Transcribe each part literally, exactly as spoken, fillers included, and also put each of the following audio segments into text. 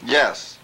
Yes.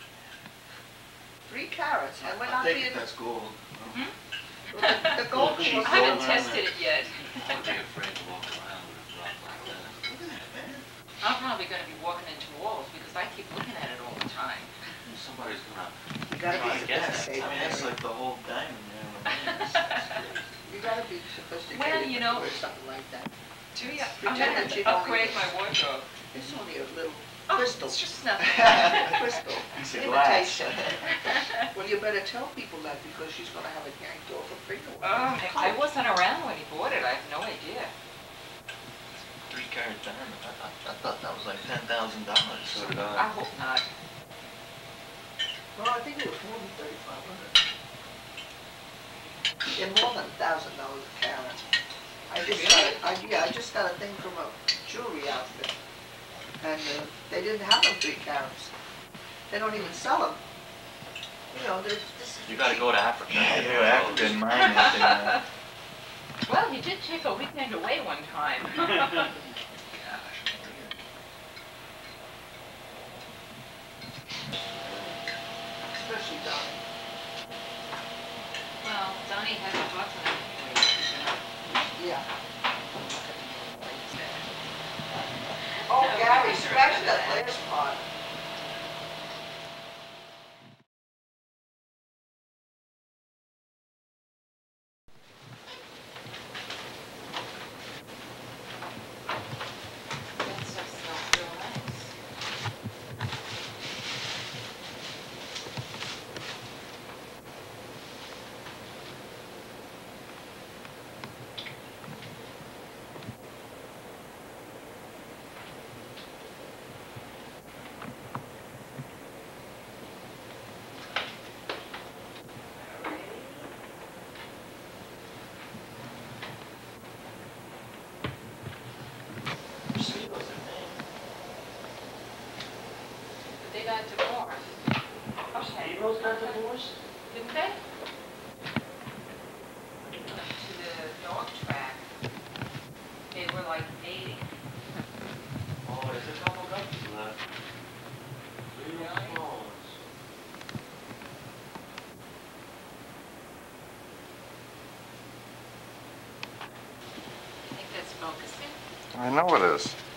Three carats, and we're not I being... think that's gold. Hmm? The, the gold She's was... I haven't gold tested it yet. Don't be afraid to walk around with a drop like that. Look at that, man. I'm probably going to be walking into walls because I keep looking at it all the time. Somebody's gonna. You gotta try be to guess sophisticated. I mean, that's like the whole diamond there. You gotta be sophisticated Well, you know- to wear something like that. Gee, I'm Pretend going that you to don't upgrade even- my wardrobe. It's only a little Oh, crystal. it's just nothing. Crystal. Piece of glass. Imitation. Well, you better tell people that because she's gonna have it yanked off a finger. Oh, I wasn't around when he bought it. I have no idea. Three carat diamond. I, I, I thought that was like ten thousand dollars. So did I I. hope not. Well, I think it was more than thirty-five hundred. Yeah, more than a thousand dollars a carat. I just got, Really? a- I, yeah, I just got a thing from a jewelry outfit. And uh, they didn't have them three carats. They don't even sell them. You know, there's, this is... You gotta go to Africa. Yeah, they were African mine that thing. uh, Well, he did take a weekend away one time. Gosh. Especially Donnie. Well, Donnie hasn't bought something. Yeah. Oh, No, Gary, we sure scratch did that that. last part. That stuff smells real nice. See those in there. But they got divorced. Okay. Zeros got divorced? Didn't they? To the dog track, they were like dating. Oh, there's a couple couples left. Really? I think that's focusing. I know it is.